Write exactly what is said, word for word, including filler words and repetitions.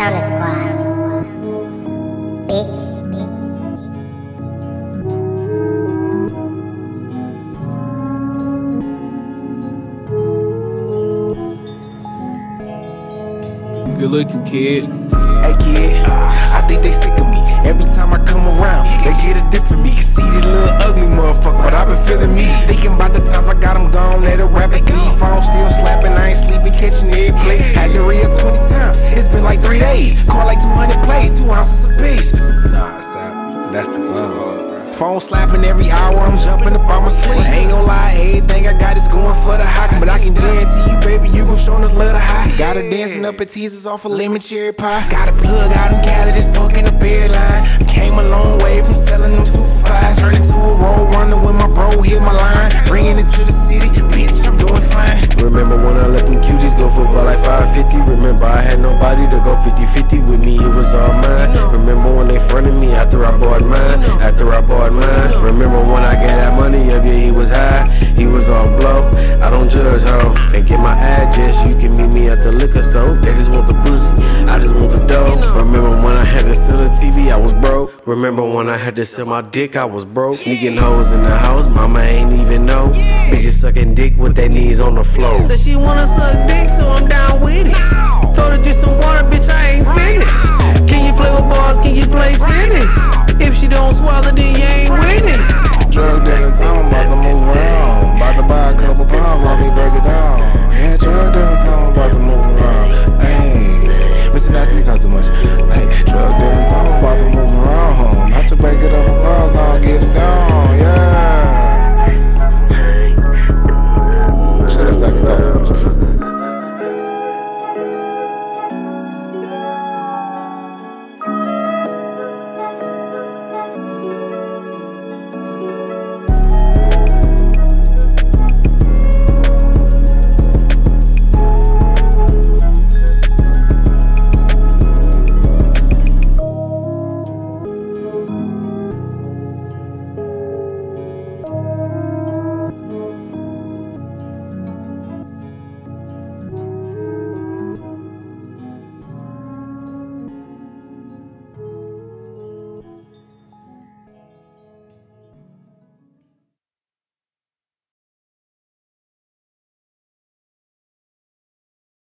Stoner Squad. Bitch. Good looking kid. Hey kid, I think they sick of me. Every time I come around, they get a different me. Can see the little ugly motherfucker, but I been feeling me. Thinking about the times I got them gone, let the rappers leave. Phone still slapping, I ain't sleeping, catching every play. Had to re-up twenty times, it's been like three days. Call like two hundred plays, two ounces a piece. Nah, Sap, that's the love. Phone slapping every hour, I'm jumping up on my sleep. Ain't gon' lie, everything I got is going for the hockey. But I can guarantee you, baby, you gon' show us love the high. Got her dancing up at teasers off a lemon cherry pie. Got a plug out in Cali that's fucking the bedline. Came a long way from selling them two for fives. Turned into a road runner when my bro hit my line. Bringing it to the city, bitch, I'm doing fine. Remember when I let them cuties go football like five fifty? Remember I had nobody to go fifty fifty with me, it was all mine. Remember when they fronted me after I bought mine? After I bought mine. Remember when I got that money up, yeah, he was high, he was all blow. I don't judge, ho. And get my address, you can meet me at the liquor store. They just want the pussy, I just want the dough. Remember when I had to sell a T V, I was broke. Remember when I had to sell my dick, I was broke. Sneaking hoes in the house, mama ain't even know. Bitches sucking dick with their knees on the floor. Said she wanna suck dick, so I'm down with it. Told her drink some water, bitch, I ain't finished. Can you play with balls, can you play tennis? If she don't swallow, then you ain't winning. Drug dealer, time I'm about to move around. About to buy a couple pounds, walking